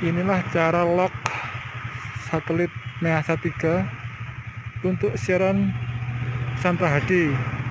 Inilah cara lock satelit Measa 3 untuk siaran Nusantara HD,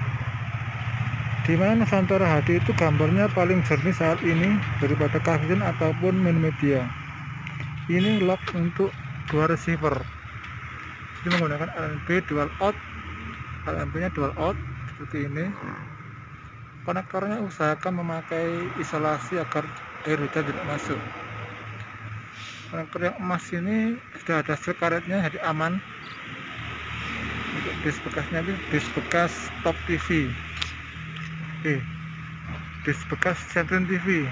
dimana Nusantara HD itu gambarnya paling jernih saat ini daripada Kavision ataupun Minmedia. Ini lock untuk dua receiver, ini menggunakan LNB dual out, LNB nya dual out seperti ini. Konektornya usahakan memakai isolasi agar air hujan tidak masuk. Konektor yang emas ini sudah ada strip karetnya, jadi aman. Untuk disk bekasnya itu disk bekas Top TV, disk bekas Centrin TV.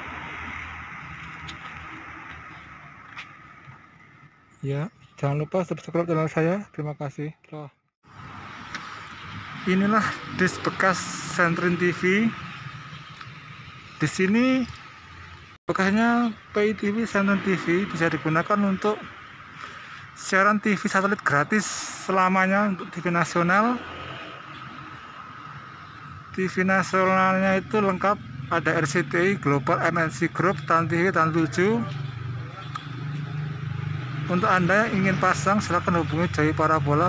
Ya, jangan lupa subscribe channel saya. Terima kasih. Inilah disk bekas Centrin TV. Di sini bekasnya PayTV Centrin TV, bisa digunakan untuk siaran TV satelit gratis selamanya untuk TV nasional. TV nasionalnya itu lengkap, ada RCTI, Global, MNC Group, Trans TV, Trans 7. Untuk Anda yang ingin pasang, silakan hubungi Jaya Parabola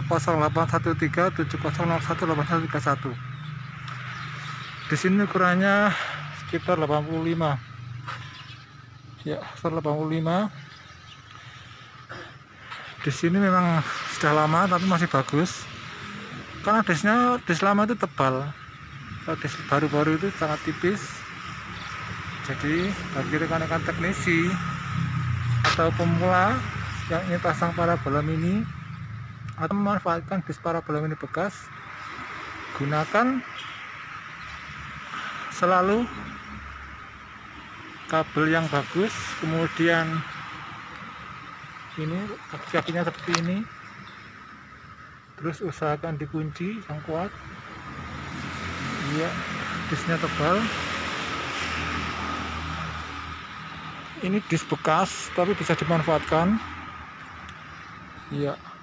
081370018131. Di sini ukurannya sekitar 85. Ya, sekitar 85. Di sini memang sudah lama tapi masih bagus, karena disk lama itu tebal, kalau disk baru-baru itu sangat tipis. Jadi bagi rekan-rekan teknisi atau pemula yang ingin pasang parabola mini atau memanfaatkan disk parabola mini bekas, gunakan selalu kabel yang bagus, kemudian ini kaki-kakinya seperti ini, terus usahakan dikunci yang kuat. Iya, disknya tebal. Ini disk bekas tapi bisa dimanfaatkan. Iya.